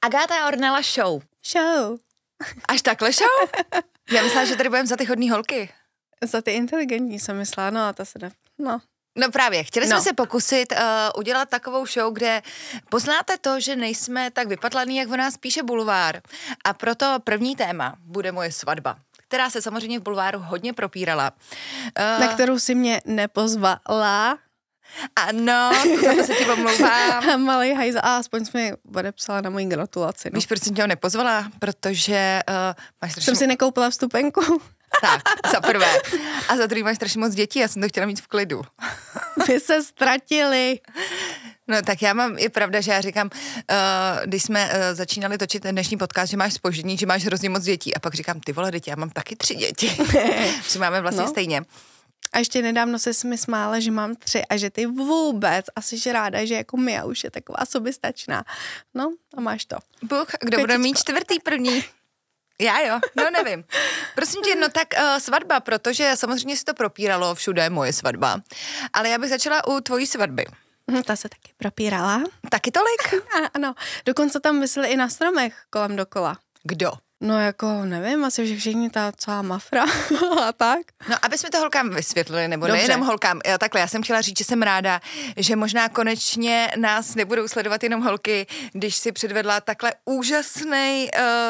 Agáta Ornella show. Show. Až takhle show? Já myslela, že tady budeme za ty hodný holky. Za ty inteligentní jsem myslela, no a to se ne... No právě, chtěli jsme se pokusit udělat takovou show, kde poznáte to, že nejsme tak vypatlaný, jak o nás píše bulvár. A proto první téma bude moje svatba, která se samozřejmě v bulváru hodně propírala. Na kterou si mě nepozvala. Ano, za to se ti omlouvám. Malej hajza, a aspoň jsi mi odepsala na moji gratulaci. No. Víš, proč jsem tě ho nepozvala? Protože máš strašně... Jsem si nekoupila vstupenku. Tak, za prvé. A za druhý máš strašně moc dětí, já jsem to chtěla mít v klidu. Vy se ztratili. No tak je pravda, že já říkám, když jsme začínali točit dnešní podcast, že máš zpoždění, že máš hrozně moc dětí a pak říkám, ty vole, děti, já mám taky 3 děti. Že máme vlastně stejně. A ještě nedávno se mi smála, že mám 3 a že ty vůbec asi že ráda, že jako Mia už je taková soběstačná. No a máš to. Bůh, kdo bude mít 4. první? Já jo, no nevím. Prosím tě, no tak svatba, protože samozřejmě se to propíralo všude, moje svatba. Ale já bych začala u tvojí svatby. Ta se taky propírala. Taky tolik? Ano, dokonce tam visely i na stromech kolem dokola. Kdo? No jako, nevím, asi všichni ta celá mafra a tak. No, aby jsme to holkám vysvětlili, nebo Dobře. nejenom holkám. Takhle, já jsem chtěla říct, že jsem ráda, že možná konečně nás nebudou sledovat jenom holky, když si předvedla takhle úžasný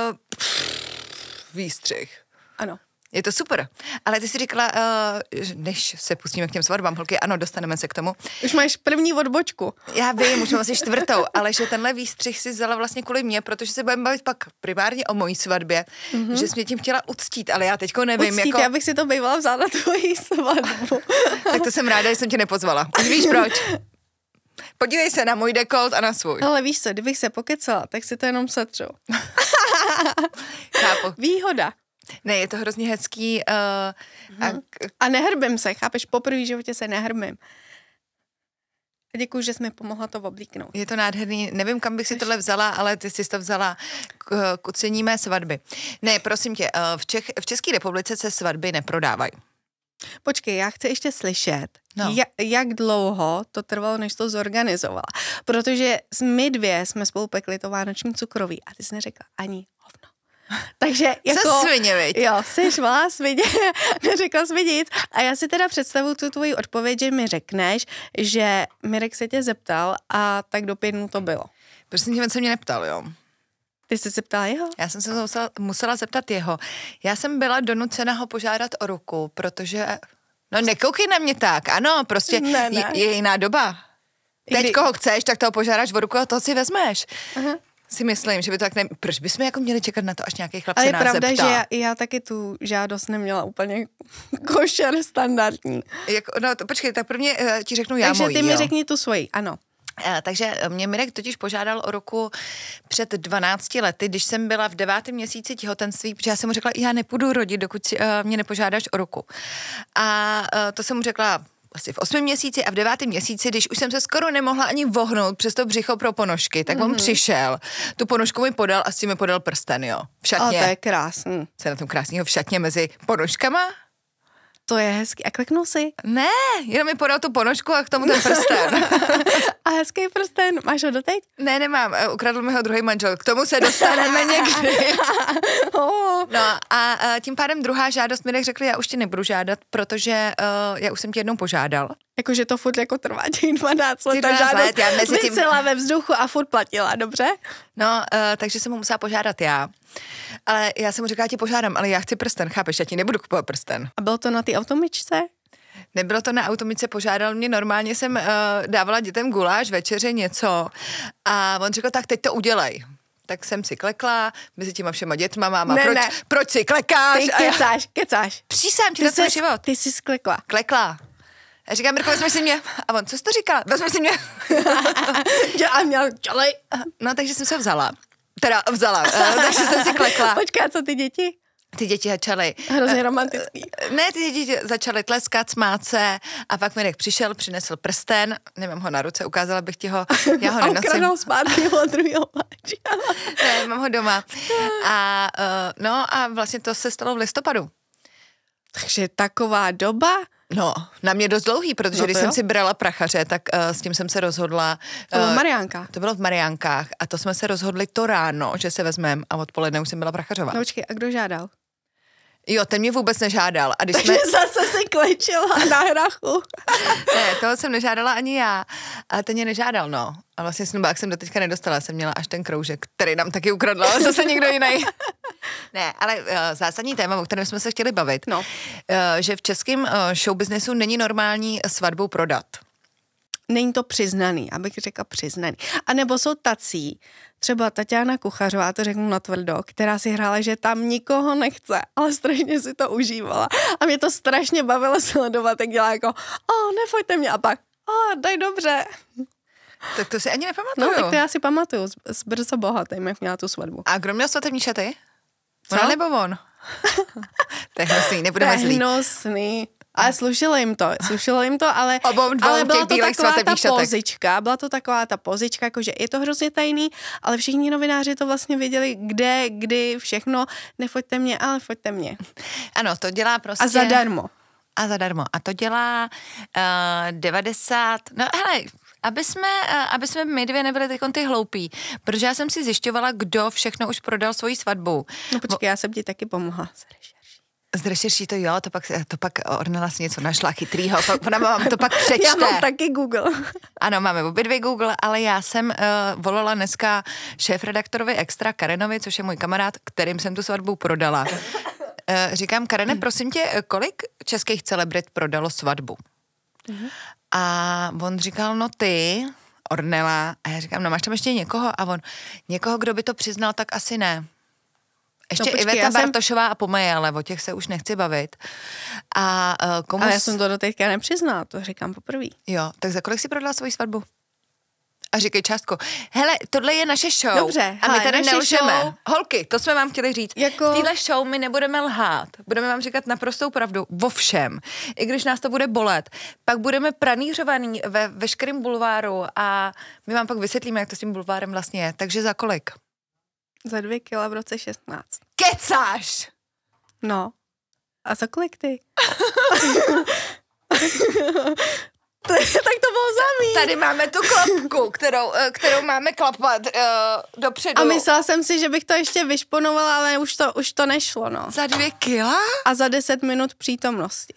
výstřih. Ano. Je to super. Ale ty jsi říkala, než se pustíme k těm svatbám, holky, ano, dostaneme se k tomu. Už máš první odbočku. Já vím, už mám asi 4, ale že tenhle výstřih si vzala vlastně kvůli mě, protože se budeme bavit pak primárně o mojí svatbě, že jsi mě tím chtěla uctít, ale já teďko nevím. Uctít, já bych si to bývala vzala na tvoji svatbu. Tak to jsem ráda, že jsem tě nepozvala. Už víš proč? Podívej se na můj dekolt a na svůj. Ale víš co, kdybych se pokecala, tak si to jenom setřu. Chápu. Výhoda. Ne, je to hrozně hezký. A nehrbím se, chápeš? Poprvé v životě se nehrbím. A děkuji, že jsi mi pomohla to oblíknout. Je to nádherný. Nevím, kam bych si tohle vzala, ale ty jsi to vzala k uctění mé svatby. Ne, prosím tě, v České republice se svatby neprodávají. Počkej, já chci ještě slyšet, No. jak dlouho to trvalo, než to zorganizovala. Protože my 2 jsme spolu pekli to vánoční cukroví a ty jsi neřekla ani hovno. Takže jako... Jsi svině, viď? Jo, jsi malá svině, neřekla jsi mi nic. A já si teda představuji tu tvoji odpověď, že mi řekneš, že Mirek se tě zeptal a tak do 5 dnů to bylo. Prosím tě, on se mě neptal, jo? Ty jsi se ptala jeho? Já jsem se musela zeptat jeho. Já jsem byla donucena ho požádat o ruku, protože... No nekoukej na mě tak, ano, prostě Ne. je jiná doba. Teď koho chceš, tak toho požádáš o ruku a toho si vezmeš. Aha. Si myslím, že by to tak proč bychom jako měli čekat na to, až nějaký chlap Ale se je nás pravda, zeptá? že já taky tu žádost neměla úplně košer standardní. Počkej, tak prvně ti řeknu já Takže mojí, ty mi jo. řekni tu svoji, ano. Takže mě Mirek totiž požádal o ruku před 12 lety, když jsem byla v 9. měsíci těhotenství, protože já jsem mu řekla, já nepůjdu rodit, dokud mě nepožádáš o ruku. A to jsem mu řekla asi v 8. měsíci a v 9. měsíci, když už jsem se skoro nemohla ani vohnout přes to břicho pro ponožky, tak on přišel, tu ponožku mi podal a s tím mi podal prsten, jo. V šatně. A to je krásný. Co je na tom krásného v šatně mezi ponožkama? To je hezký. A kliknul si? Ne, jenom mi podal tu ponožku a k tomu ten prsten. A hezký prsten. Máš ho doteď? Ne, nemám. Ukradl mi ho druhý manžel. K tomu se dostaneme někdy. No a tím pádem druhá žádost mi řekli, já už ti nebudu žádat, protože já už jsem tě jednou požádal. Jakože to furt jako trvá těch 12 let. 12 let, já mezi tím... Vysela ve vzduchu a furt platila, dobře? No, takže jsem mu musela požádat já. Ale já jsem mu říkala, ti požádám, ale já chci prsten, chápeš, já ti nebudu kupovat prsten. A bylo to na té automičce? Nebylo to na automice, požádal mě, normálně jsem dávala dětem guláš, večeře, něco a on řekl, tak teď to udělej. Tak jsem si klekla mezi těma všema dětma, máma, proč si klekáš? Ty kecáš. Přísám ti na svůj život. Ty jsi sklekla. Klekla. A říkám, Mirko, vezmi si mě. A on, co jsi to říkala? Vezmi si mě. A měl čolej. No, takže jsem se vzala. Takže jsem si klekla. Počkej, co ty děti? Ty děti začaly... Hrozně romantický. Ne, ty děti začaly tleskat, smát se a pak Mirek přišel, přinesl prsten, nemám ho na ruce, ukázala bych ti ho, já ho nenosím. A ukradl zpátky od druhého manžela. Ne, mám ho doma. A vlastně to se stalo v listopadu. Takže taková doba? No, na mě dost dlouhý, protože když jsem si brala prachaře, tak s tím jsem se rozhodla. To bylo v Mariánkách. To bylo v Mariánkách a to jsme se rozhodli to ráno, že se vezmeme a odpoledne už jsem byla prachařová. No počkej, a kdo žádal? Jo, ten mě vůbec nežádal. A když Takže zase si klečela na hrachu. Ne, toho jsem nežádala ani já, ale ten mě nežádal, no. A vlastně snubák jsem doteďka nedostala, jsem měla až ten kroužek, který nám taky ukradla, ale zase někdo jiný. Ne, ale zásadní téma, o kterém jsme se chtěli bavit, že v českém showbiznesu není normální svatbu prodat. Není to přiznaný, abych řekla přiznaný. A nebo jsou tací, třeba Tatiana Kuchařová, to řeknu natvrdo, která si hrála, že tam nikoho nechce, ale strašně si to užívala. A mě to strašně bavilo sledovat, tak dělá jako, nefojte mě, a pak, daj dobře. Tak to si ani nepamatuju. No, tak to já si pamatuju, s Brzo bohatým, jak měla tu svatbu. A kdo měl svatební šaty? Ona nebo on? To je hnusný, nebudeme zlí. Hnusný. Ale slušelo jim to, ale byla to taková ta pozička, jakože je to hrozně tajný, ale všichni novináři to vlastně věděli, kde, kdy, všechno, nefojte mě, ale fojte mě. Ano, to dělá prostě... A zadarmo. A to dělá 90... No hele, aby jsme my dvě nebyli ty hloupí, protože já jsem si zjišťovala, kdo všechno už prodal svoji svatbu. No počkej, já jsem ti taky pomohla. Z rešerší to jo, to pak Ornella si něco našla chytrýho, ona vám to pak přečte. Já mám taky Google. Ano, máme obě dvě Google, ale já jsem volala dneska šéfredaktorovi Extra Karenovi, což je můj kamarád, kterým jsem tu svatbu prodala. Říkám, Karene, prosím tě, kolik českých celebrit prodalo svatbu? A on říkal, no ty, Ornella, a já říkám, no máš tam ještě někoho? A on, někoho, kdo by to přiznal, tak asi ne. Ještě Iveta Bartošová a Pomeje, ale o těch se už nechci bavit. Ale já jsem to doteďka nepřiznala, to říkám poprvé. Jo, tak za kolik si prodala svoji svatbu? A říkej částku. Hele, tohle je naše show. Dobře, a my tady nelžeme. Show... Holky, to jsme vám chtěli říct. V téhle show my nebudeme lhát. Budeme vám říkat naprostou pravdu. Vo všem. I když nás to bude bolet. Pak budeme pranířovaný ve veškerém bulváru a my vám pak vysvětlíme, jak to s tím bulvárem vlastně je. Takže za kolik? Za 2 kila v roce 16. Kecáš! No. A za kolik ty? Tak to bylo za mý. Tady máme tu klapku, kterou máme klapat dopředu. A myslela jsem si, že bych to ještě vyšponovala, ale už to nešlo, no. Za 2 kila? A za 10 minut přítomnosti.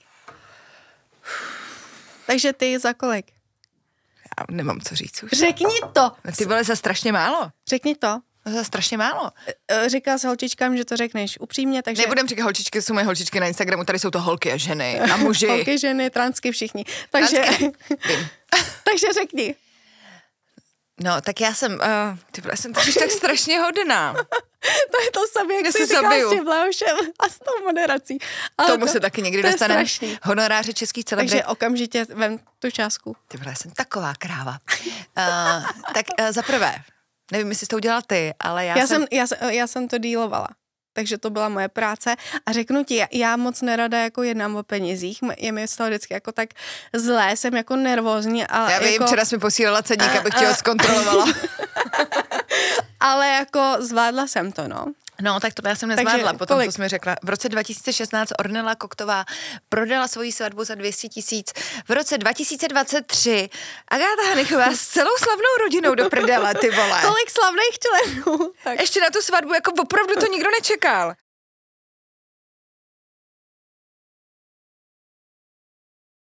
Takže ty za kolik? Já nemám co říct už. Řekni to. Ty vole, za strašně málo. Řekni to. Za strašně málo. Říkal jsi holčičkám, že to řekneš upřímně, takže... Nebudem říkat holčičky, jsou moje holčičky na Instagramu, tady jsou to holky a ženy a muži. Holky, ženy, transky, všichni. Takže, takže řekni. No, tak já jsem, jsem tak strašně hodná. To je to samé, jak jsi říkala s tím Leošem a s tou moderací. Ale tomu se taky někdy dostane honoráře českých celebrit. Takže okamžitě vem tu částku. Ty vole, jsem taková kráva. Tak za prvé, nevím, jestli jsi to udělal ty, ale já jsem to dílovala. Takže to byla moje práce a řeknu ti, já moc nerada jako jednám o penězích, je mi z toho vždycky jako tak zlé, jsem jako nervózní. A já vím, jako... včera jsi mi posílala cedník, abych tě ho zkontrolovala. Ale jako zvládla jsem to, no. No, tak to já jsem nezvládla, potom, co jsi mi řekla. V roce 2016 Ornella Koktová prodala svoji svatbu za 200 000. V roce 2023 Agáta Hanichová s celou slavnou rodinou do prdele, ty vole. Kolik slavných členů. Tak. Ještě na tu svatbu, jako opravdu to nikdo nečekal.